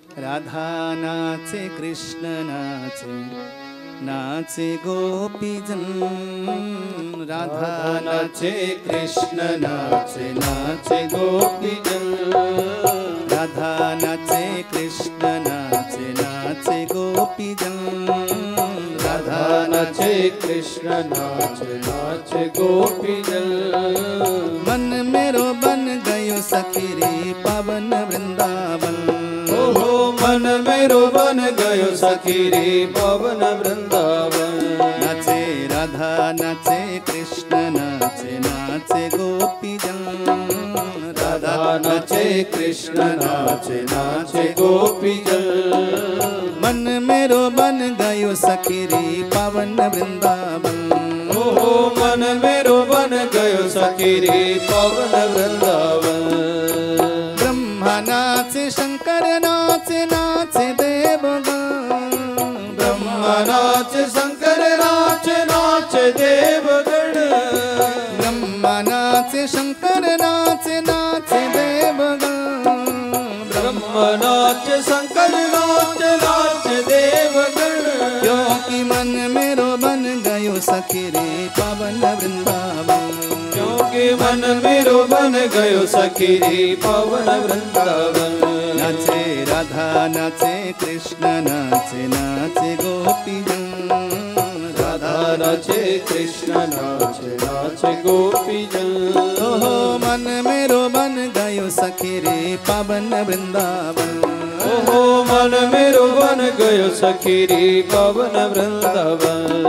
राधा नाचे कृष्ण नाचे नाचे गोपीजन। राधा नाचे कृष्ण नाचे नाचे गोपीजन। राधा नाचे कृष्ण नाचे नाचे गोपीजन। राधा नाचे कृष्ण नाचे नाचे गोपीजन। मन मेरो बन गयो सखी रे पावन वृंदावन। ओहो मन मेरो बन गयो सखी रे पावन वृंदावन। नाचे राधा नाचे कृष्ण नाचे नाचे गोपीजन। राधा नाचे कृष्ण नाचे नाचे गोपीजन। मन मेरो बन गयो सखी रे पावन वृंदावन। ओहो मन मेरो बन गयो सखी रे पावन वृंदावन। ब्रह्मा नाचे शंकर नाचे नाचे देवगण। ब्रह्मा नाचे शंकर नाचे नाचे देवगण। ब्रह्मा नाचे शंकर नाचे नाचे देवगण। ब्रह्मा नाचे शंकर नाचे नाचे देवगण। क्योंकि मन मेरो बन गयो सखी रे पावन वृंदावन। क्योंकि मन मेरो बन गयो सखी रे पावन वृंदावन। नाचे राधा नाचे कृष्ण नाचे नाचे गोपीजन। राधा नाचे कृष्ण नाचे नाचे गोपीजन। ओहो मन मेरो बन गयो सखी रे पावन वृंदावन। ओहो मन मेरो बन गयो सखी रे पावन वृंदावन।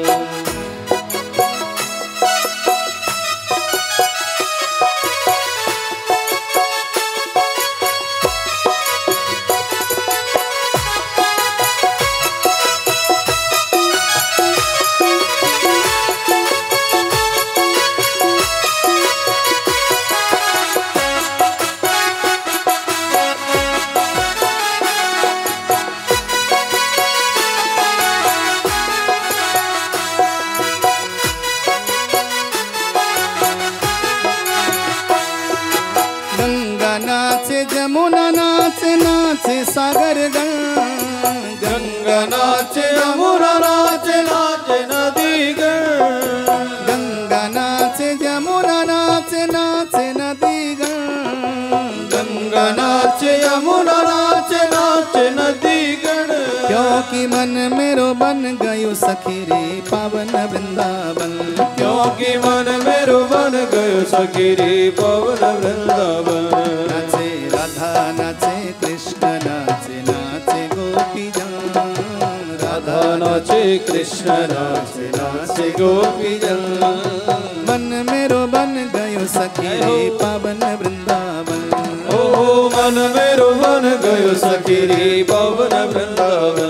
यमुना नाचे नाचे सागर गण। गंगा नाचे यमुना नाचे नाचे नदी गण। गंगा नाचे यमुना नाचे नाचे नदी गण। गंगा नाचे यमुना नाचे नाचे नदी गण। क्योंकि मन मेरो बन गयो सखी रे पावन वृंदावन। क्योंकि मन मेरो बन गयो सखी रे पावन वृंदावन। नाचे राधा नाचे कृष्ण नाचे नाचे गोपीजन। राधा नाचे कृष्ण नाचे नाचे गोपीजन। मन मेरो बन गयो सखी रे पावन वृंदावन। ओहो मन मेरो बन गयो सखी रे पावन वृंदावन।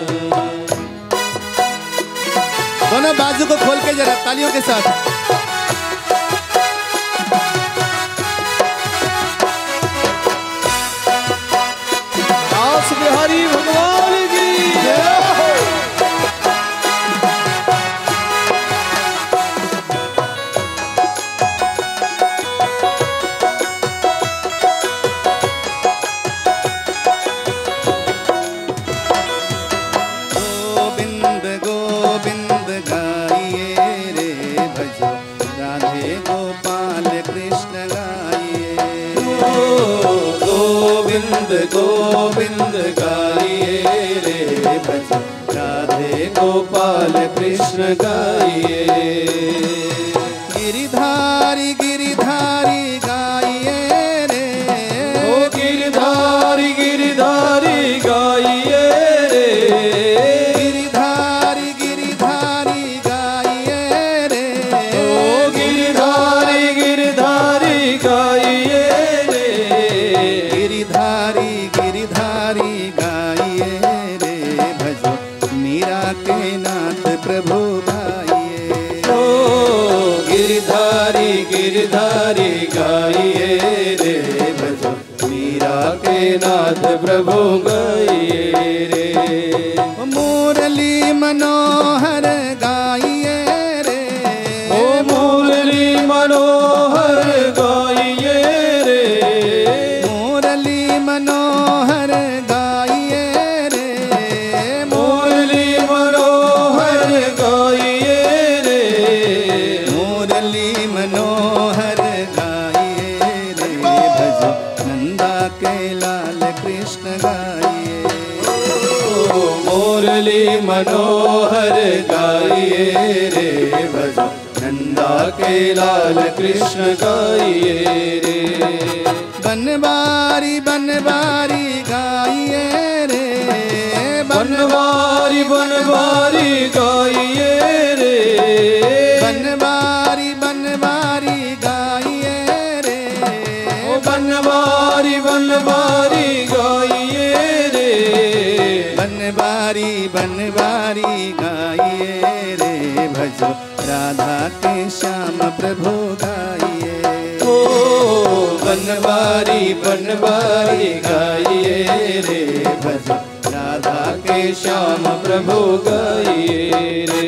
दोनों बाजू को खोल के जरा तालियों के साथ। बिहारी भगवान की जय हो। गोविंद गोविंद गाइए रे भजो राधे गोपाल कृष्ण गाइए। गोविंद गोविंद गाइए रे भजो राधे गोपाल कृष्ण गाइए। गिरिधारी गिरिधारी गाइए रे। ओ गिरिधारी गिरिधारी गाइए रे। गिरिधारी गिरिधारी गाइए रे। ओ गिरिधारी गिरिधारी गाइए रे। गिरिधारी गिरिधारी गाइए रे भजो मीरा के नाथ प्रभु गाइए। ओ गिरिधारी गिरिधारी गाइए रे भजो मीरा के नाथ प्रभु गाइए रे। मुरली मनोहर गाइए रे। ओ मुरली मनोहर गाइए रे। मुरली मनोहर गाइए कृष्ण गाइए। मुरली मनोहर गाइए रे भजो नंदा के लाल कृष्ण गाइए रे। बनवारी बनवारी गाइए रे, बनवारी बनवारी गाइए रे। बनवारी बनवारी गाइए रे, बनवारी बनवारी गाइए रे। बनवारी बनवारी गाइए रे भजो राधा के श्याम प्रभु गाइए। ओ बनवारी बनवारी गाइए रे भजो राधा के श्याम प्रभु गाइए रे।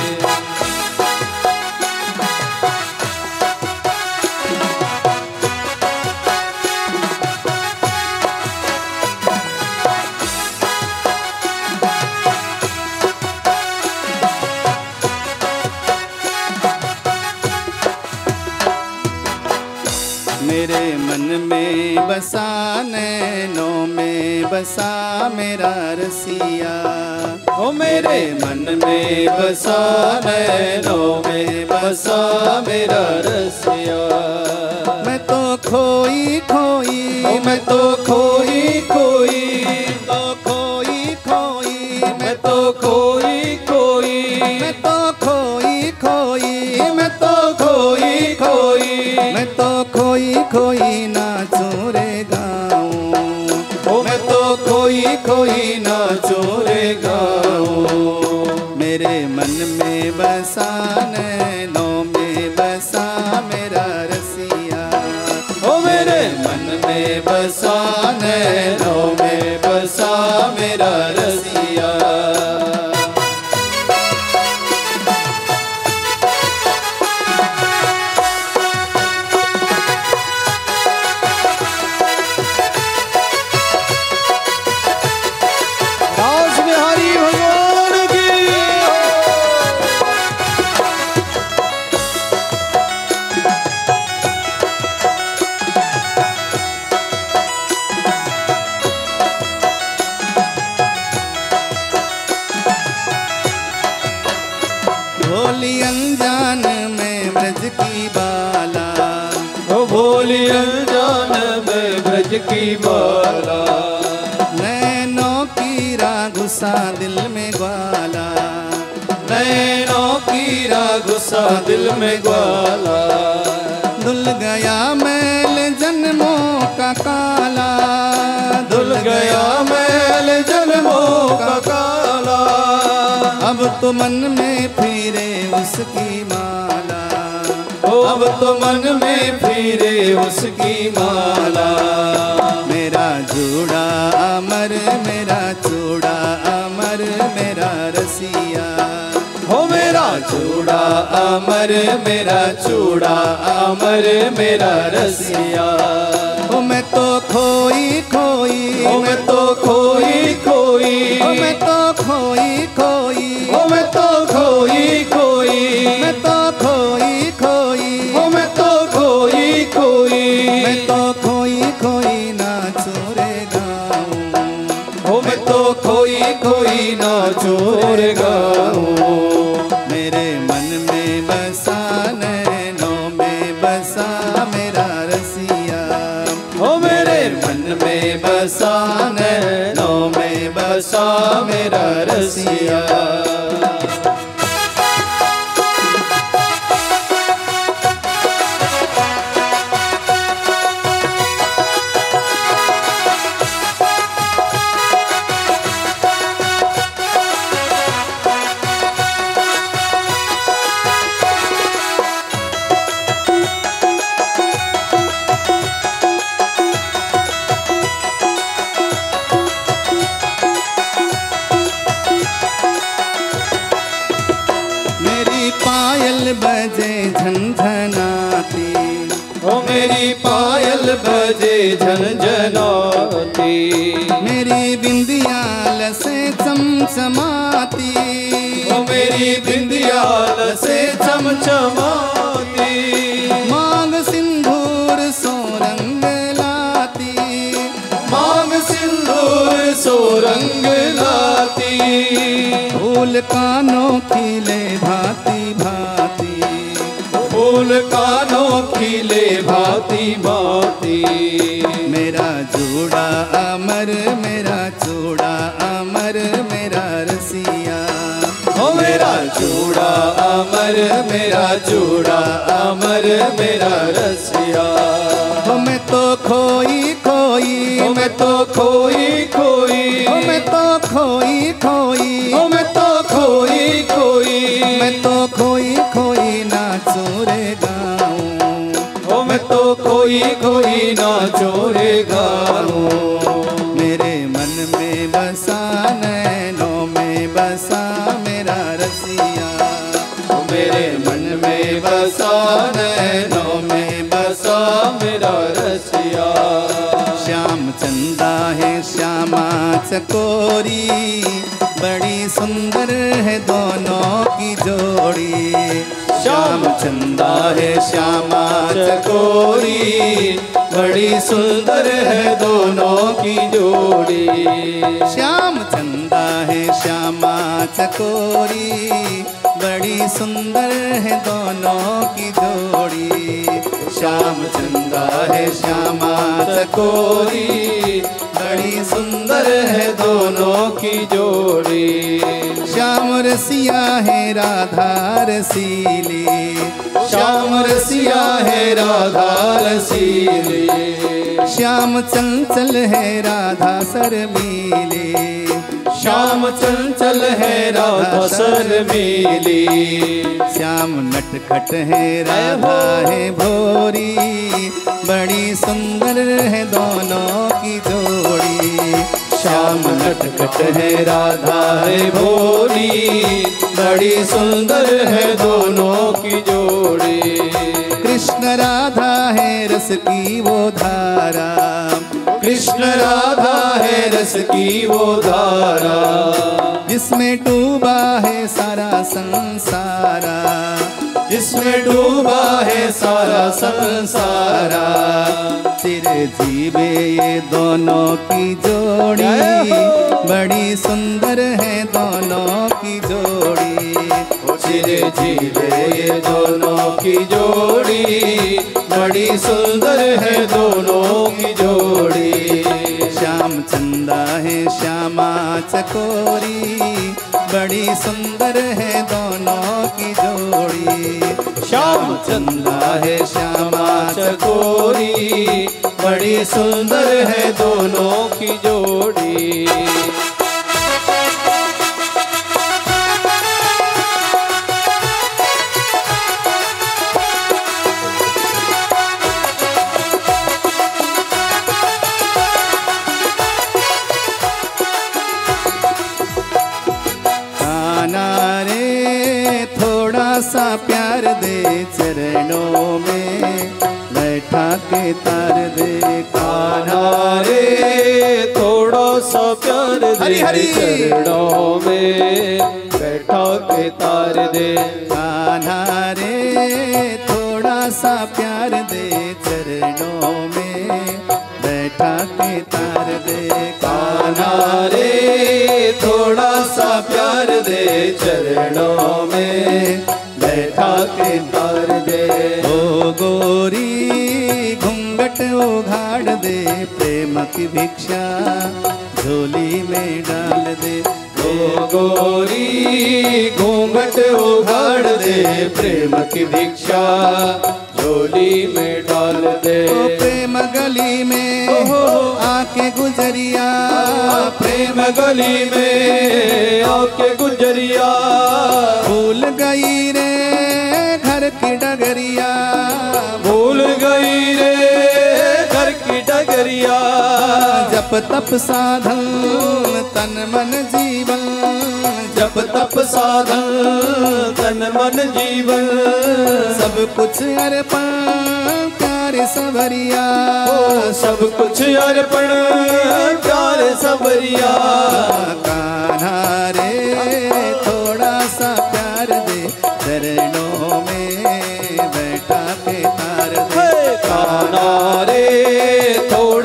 मेरे मन में बसा नैनों में बसा मेरा रसिया। ओ मेरे मन में बसा नैनों में बसा मेरा रसिया। मैं तो खोई खोई, मैं तो खोई खोई, तो खोई खोई, मैं तो खोई खोई, मैं तो खोई खोई, मैं तो खोई खोई, मैं तो खोई खोई नाचूं रे गाऊं। ओ मैं तो खोई खोई नाचूं रे गाऊं। मेरे मन में बसा नैनों में बसा मेरा रसिया। ओ मेरे मन में बसा नैनों में बसा मेरा रसिया। भोली अनजान में ब्रज की बाला, ओ भोली अनजान में ब्रज की बाला। नैनों की राह घुसा दिल में ग्वाला, नैनों की राह घुसा दिल में ग्वाला। धुल गया मैल जन्मों का काला, धुल गया मैल जन्मों का काला। अब तो मन में फिरे उसकी माला, ओ अब तो मन में फिरे उसकी माला। मेरा जूड़ा अमर मेरा चूड़ा अमर मेरा रसिया। हो मेरा चूड़ा अमर मेरा चूड़ा अमर मेरा रसिया। ओ मैं तो खोई खोई, ओ मैं तो खोई खोई, ओ मैं तो खोई खोई, ओ मैं तो खोई खोई, मैं तो खोई खोई, ओ मैं तो खोई खोई, मैं तो खोई खोई नाचूं रे गाऊं। ओ मैं तो खोई खोई नाचूं रे गाऊं। मेरे मन में बसा नैनों में बसा मेरा रसिया। ओ मेरे मन में बसा नैनों में बसा मेरा रसिया। बजे झनझनाती, ओ मेरी पायल बजे झनझनाती। मेरी बिंदियाल से चमचमाती, ओ मेरी बिंदियाल से चमचमाती। मांग सिंदूर सो रंग लाती, मांग सिंदूर सो रंग लाती। फूल कानों खिले भांति भांति, फूल कानों खिले भांति भांति। मेरा जोड़ा अमर, मेरा जोड़ा अमर, मेरा रसिया। ओ मेरा जोड़ा अमर, मेरा जोड़ा अमर, मेरा रसिया। हो मैं तो खोई खोई, ओ मैं तो खोई खोई, हो मैं तो खोई खोई, ओ मैं तो खोई खोई, मैं तो खोई खोई नाचूं रे गाऊं। ओ मैं तो खोई खोई नाचूं रे गाऊं। मेरे मन में बसा, नैनों में बसा मेरा रसिया। मेरे मन में बसा, नैनों में बसा मेरा रसिया। श्याम चंदा है श्यामा चकोरी, बड़ी सुंदर है दोनों की जोड़ी। श्याम चंदा है श्यामा चकोरी, बड़ी सुंदर है दोनों की जोड़ी। श्याम चंदा है श्यामा चकोरी, बड़ी सुंदर है दोनों की जोड़ी। श्याम चंदा है श्यामा चकोरी, बड़ी सुंदर है दोनों की जोड़ी। श्याम रसिया है राधा रसीली, श्याम रसिया है राधा रसीली। श्याम चंचल है राधा शर्मीली, श्याम चंचल है राधा शर्मीली। श्याम नटखट है राधा है भोरी, बड़ी सुंदर है दोनों की जोड़ी। श्याम नटखट है राधा है भोली, बड़ी सुंदर है दोनों की जोड़ी। कृष्ण राधा है रस की वो धारा, कृष्ण राधा है रस की वो धारा, जिसमें डूबा है सारा संसारा, जिसमें डूबा है सारा संसारा। चिरजीवे ये दोनों की जोड़ी, बड़ी सुंदर है दोनों की जोड़ी। चिरजीवे ये दोनों की जोड़ी, बड़ी सुंदर है दोनों की जोड़ी। श्याम चंदा है श्यामा चकोरी, बड़ी सुंदर है दोनों की जोड़ी। श्याम चंदा है श्यामा चकोरी, बड़ी सुंदर है दोनों की जोड़ी। सा प्यार दे चरणों में बैठा के तार दे। कान्हा रे थोड़ा सा प्यार दे, हरि हरि चरणों में बैठा के तार दे। कान्हा रे थोड़ा सा प्यार दे चरणों में बैठा के तार दे। कान्हा रे थोड़ा सा प्यार दे, चरणों में बैठा के तार दे। ओ गोरी घूंघट उघाड़ दे, प्रेम की भिक्षा झोली में डाल दे। ओ गोरी घूंघट उघाड़ दे, प्रेम की भिक्षा झोली में डाल दे। ओ प्रेम गली में आके गुजरिया, प्रेम गली में आके गुजरिया। भूल गई रे घर की डगरिया, भूल गई रे घर की डगरिया। जप तप साधन तन मन जीवन, जप तप साधन तन मन जीवन। सब कुछ अर्पण प्यार सबरिया, सब कुछ अर्पण प्यार सबरिया। कान्हा रे थोड़ा सा प्यार दे, चरणों में बैठा के तार दे। कान्हा रे थोड़ा सा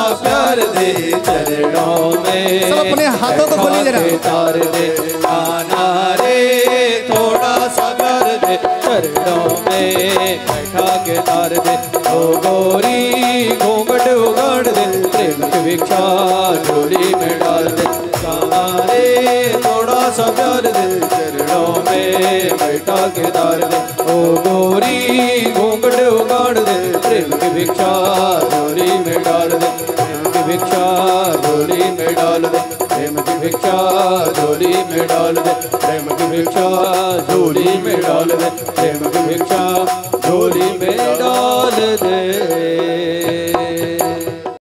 प्यार दे चरणों में। सब अपने हाथों को खोलिए जरा। तार दे आना रे थोड़ा सा प्यार दे चरणों में बैठा के तार दे ओ गोरी घूंघट उगाड़ दे प्रेम की भिक्षा झोली में डाल दे रे थोड़ा सा प्यार दे चरणों में बैठा के तार दे ओ गोरी घूंघट उगाड़ दे प्रेम की भिक्षा झोली में डाल दे प्रेम की भिक्षा झोली में डाल दे प्रेम की भिक्षा झोली में डाल दे प्रेम की भिक्षा झोली में डाल दे प्रेम की भिक्षा झोली में